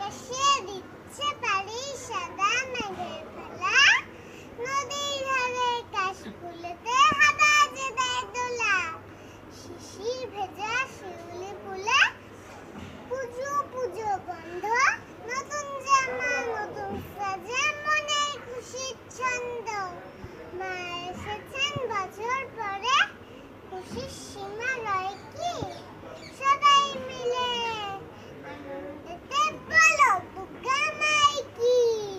আকাশে দিচ্ছে পারি সাদা মেঘের ফেলা, নদীর ধারে কাশফুলেতে হাওয়া যে দেয় দোলা, শিশির ভেজা শিউলি ফুলে পুজো পুজো গন্ধ, নতুন জামা নতুন সাজে মনের খুশির ছন্দ। মা এসেছেন বছর পরে, খুশির সীমা নয় কি, সবাই মিলে আনন্দেতে বলো দুর্গা মাই কি।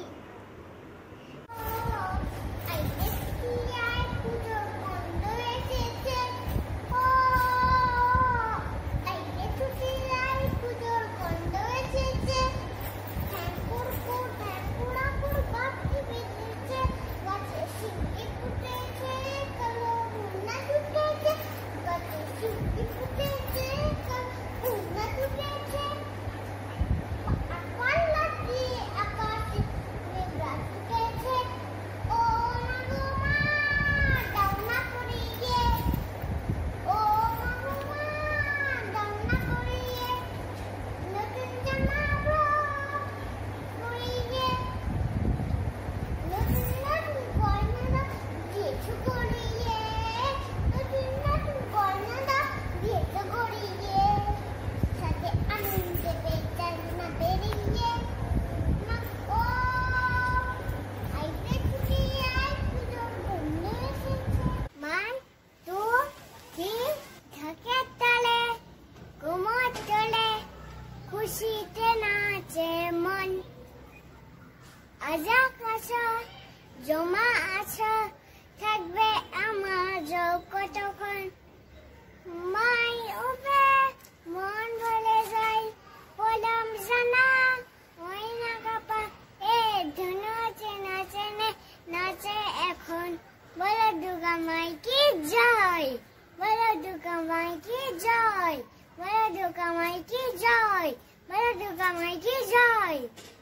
খুশিতে নাচে মন, আকাশে জমা আছে থাকবে আমার কতক্ষণ। মাই উবে মন ভরে যায় বললাম জানা, ওই না কাপা এ ধনু আছে নাচে নাচে এখন। বলো দুর্গা মাই কি জয়, বলো দুর্গা মাই কি জয়, বলো দুর্গা মাই কি জয়, বলো দুর্গা মাই কি জয়।